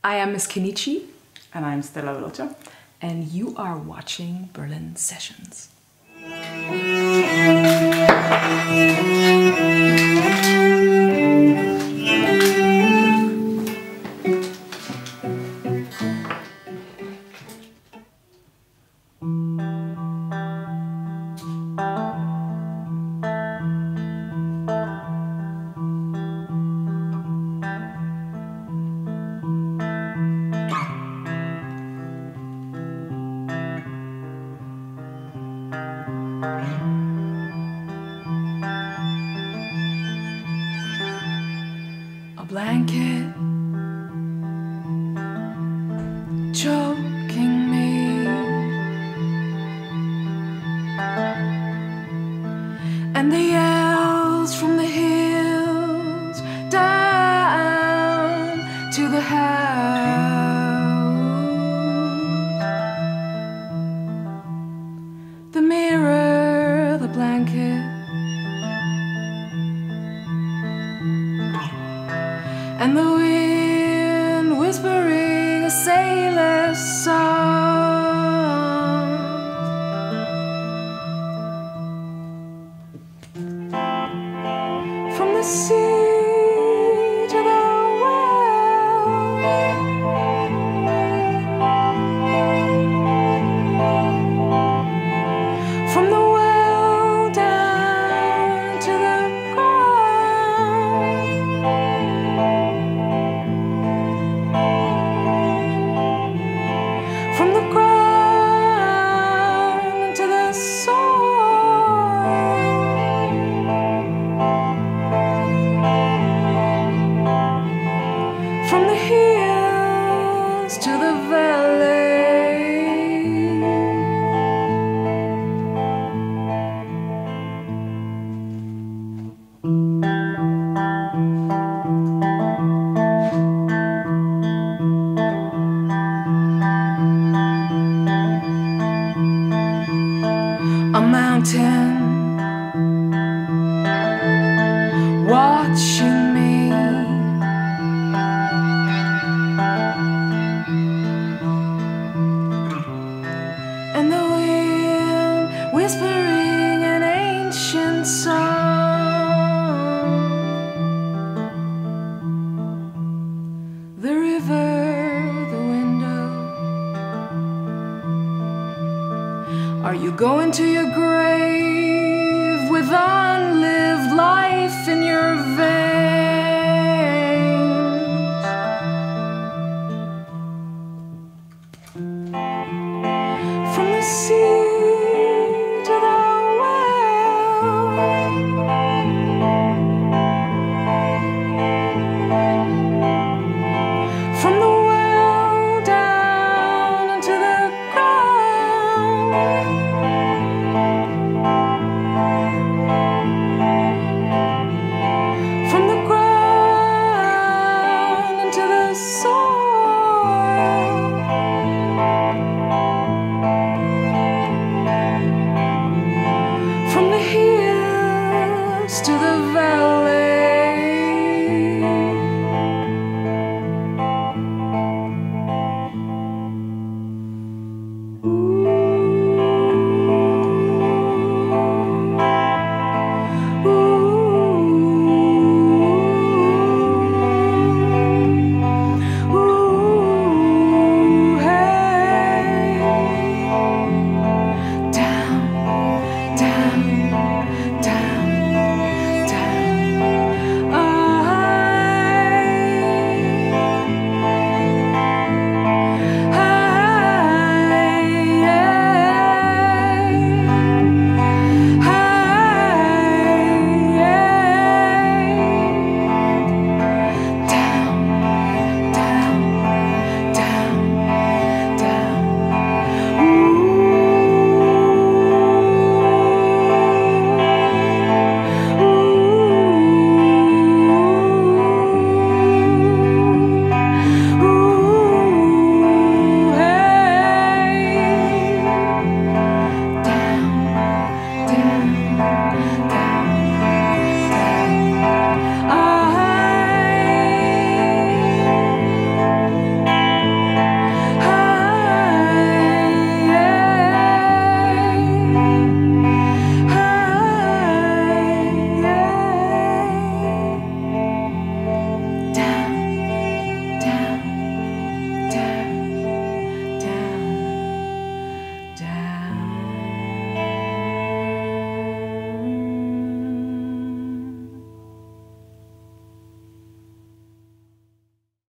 I am Miss Kenichi. And I'm Stella Veloce. And you are watching Berlin Sessions. A blanket choking me, and the yells from the hills down to the house. The mirror, the blanket, and the wind whispering a sailor's song. From the sea to the well, from the well down to the ground. From the ground to the soil, from the hills to the valley. A mountain watching me, and the wind whispering an ancient song. The river, the window. Are you going to your grave with